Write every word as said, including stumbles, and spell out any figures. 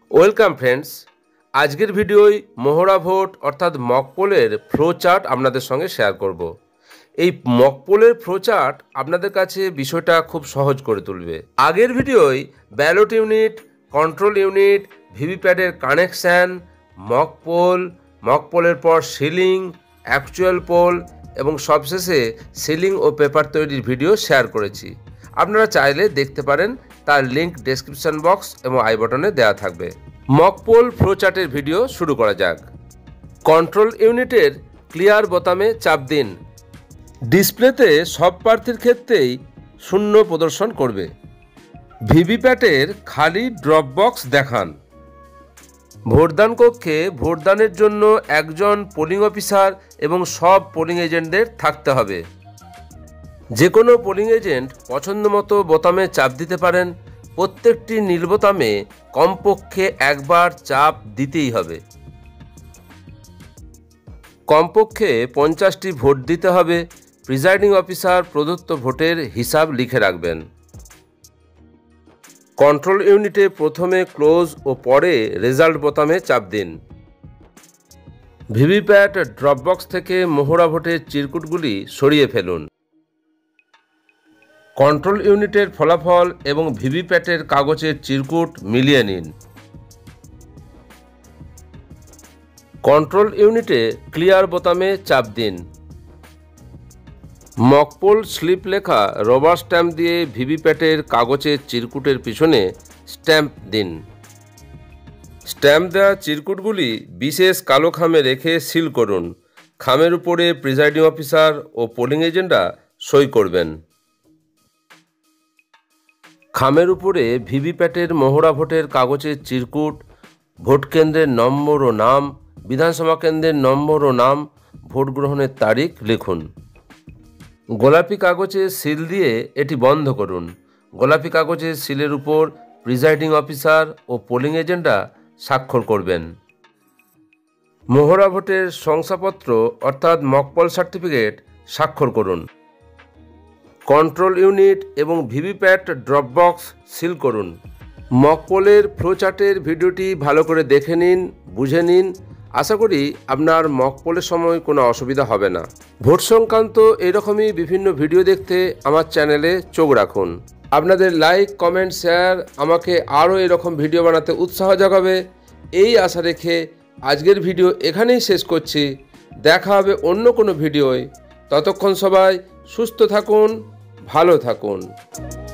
Welcome friends, আজকের ভিডিওয় মহড়া vote অর্থাৎ মক পোলের ফ্লো চার্ট আপনাদের সঙ্গে শেয়ার করব। এই মক পোলের ফ্লো চার্ট আপনাদের কাছে বিষয়টা খুব সহজ করে তুলবে। আগের ভিডিওয় ব্যালট ইউনিট, কন্ট্রোল ইউনিট, ভিভিপ্যাটের কানেকশান, মক পোল, মক পোলের পর সিলিং, অ্যাকচুয়াল পোল এবং সবশেষে সিলিং ও পেপার তৈরির ভিডিও শেয়ার করেছি। আপনারা চাইলে দেখতে পারেন, তার লিঙ্ক ডেসক্রিপশন বক্স এবং আই বাটনে দেওয়া থাকবে। মক পোল ফ্লো চার্টের ভিডিও শুরু করা যাক। কন্ট্রোল ইউনিটের ক্লিয়ার বোতামে চাপ দিন। ডিসপ্লেতে সব প্রার্থীর ক্ষেত্রেই শূন্য প্রদর্শন করবে। ভিভিপ্যাটের খালি ড্রপ বক্স দেখান। ভোটদান কক্ষে ভোটদানের জন্য একজন পোলিং অফিসার এবং সব পোলিং এজেন্টদের থাকতে হবে। যে কোনো পোলিং এজেন্ট পছন্দ মতো বোতামে চাপ দিতে পারেন। প্রত্যেকটি নীল বোতামে কমপক্ষে একবার চাপ দিতেই হবে। কমপক্ষে পঞ্চাশটি ভোট দিতে হবে। প্রিজাইডিং অফিসার প্রদত্ত ভোটের হিসাব লিখে রাখবেন। কন্ট্রোল ইউনিটে প্রথমে ক্লোজ ও পরে রেজাল্ট বোতামে চাপ দিন। ভিভিপ্যাট ড্রপবক্স থেকে মহড়া ভোটের চিরকুটগুলি সরিয়ে ফেলুন। কন্ট্রোল ইউনিটের ফলাফল এবং ভিভিপ্যাটের কাগজের চিরকুট মিলিয়ে নিন। কন্ট্রোল ইউনিটে ক্লিয়ার বোতামে চাপ দিন। মকপোল স্লিপ লেখা রবার স্ট্যাম্প দিয়ে ভিভিপ্যাটের কাগজের চিরকুটের পিছনে স্ট্যাম্প দিন। স্ট্যাম্প দেওয়া চিরকুটগুলি বিশেষ কালো খামে রেখে সিল করুন। খামের উপরে প্রিজাইডিং অফিসার ও পোলিং এজেন্টরা সই করবেন। খামের উপরে ভিভিপ্যাটের মহড়া ভোটের কাগজের চিরকুট, ভোট কেন্দ্রের নম্বর ও নাম, বিধানসভা কেন্দ্রের নম্বর ও নাম, ভোট গ্রহণের তারিখ লিখুন। গোলাপি কাগজে সিল দিয়ে এটি বন্ধ করুন। গোলাপি কাগজের সিলের উপর প্রিজাইডিং অফিসার ও পোলিং এজেন্টরা স্বাক্ষর করবেন। মহড়া ভোটের শংসাপত্র অর্থাৎ মকপল সার্টিফিকেট স্বাক্ষর করুন। কন্ট্রোল ইউনিট এবং ভিভিপ্যাট ড্রপবক্স সিল করুন। মকপোলের ফ্লোচার্টের ভিডিওটি ভালো করে দেখে নিন, বুঝে নিন। আশা করি আপনার মকপোলের সময় কোনো অসুবিধা হবে না। ভোট সংক্রান্ত এরকমই বিভিন্ন ভিডিও দেখতে আমার চ্যানেলে চোখ রাখুন। আপনাদের লাইক, কমেন্ট, শেয়ার আমাকে আরও এরকম ভিডিও বানাতে উৎসাহ জাগাবে, এই আশা রেখে আজকের ভিডিও এখানেই শেষ করছি। দেখা হবে অন্য কোনো ভিডিওয়। ততক্ষণ সবাই সুস্থ থাকুন, ভালো থাকুন।